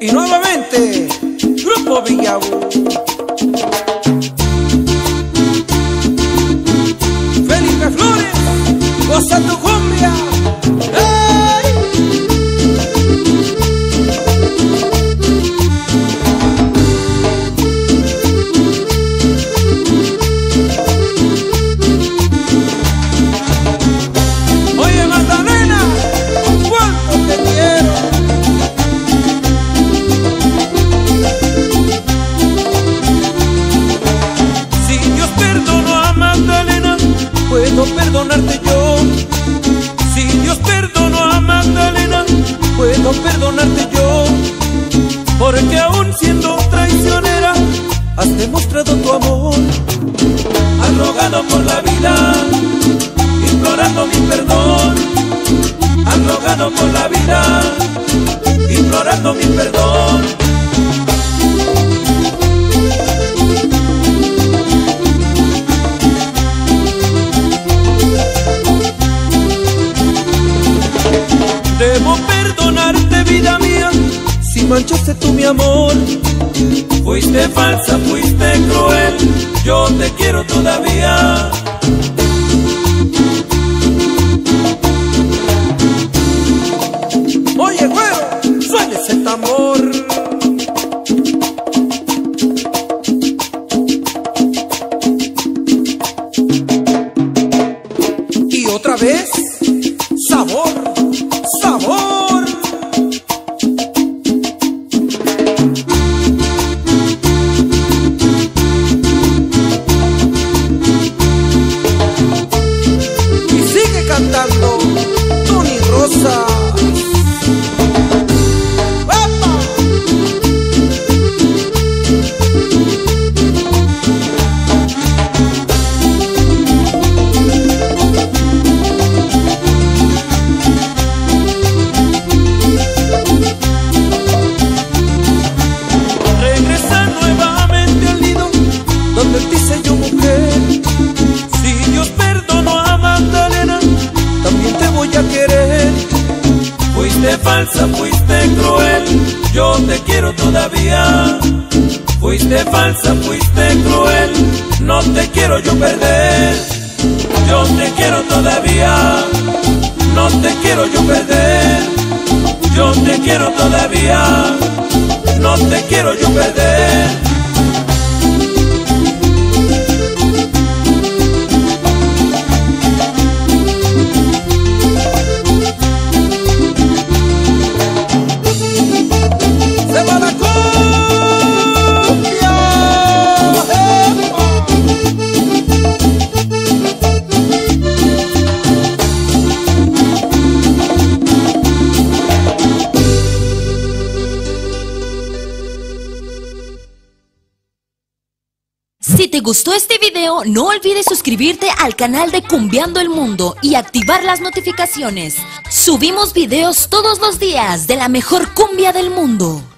Y nuevamente, Grupo Villabú. Felipe Flores, goza tu cumbia. ¡Hey! Oye, Magdalena, cuánto te quiero. Si Dios perdonó a Magdalena, puedo perdonarte yo. Si Dios perdonó a Magdalena, puedo perdonarte yo. Porque aún siendo traicionera, has demostrado tu amor. Has rogado por la vida, implorando mi perdón. Has rogado por la vida, implorando mi perdón. Debo perdonarte, vida mía, si manchaste tú mi amor. Fuiste falsa, fuiste cruel, yo te quiero todavía. Oye, güero, suena ese tambor. Y otra vez, sabor. ¡Sabor! Y sigue cantando Tony Rosa. Fuiste falsa, fuiste cruel, yo te quiero todavía. Fuiste falsa, fuiste cruel, no te quiero yo perder. Yo te quiero todavía, no te quiero yo perder. Yo te quiero todavía, no te quiero yo perder. Si te gustó este video, no olvides suscribirte al canal de Cumbiando el Mundo y activar las notificaciones. Subimos videos todos los días de la mejor cumbia del mundo.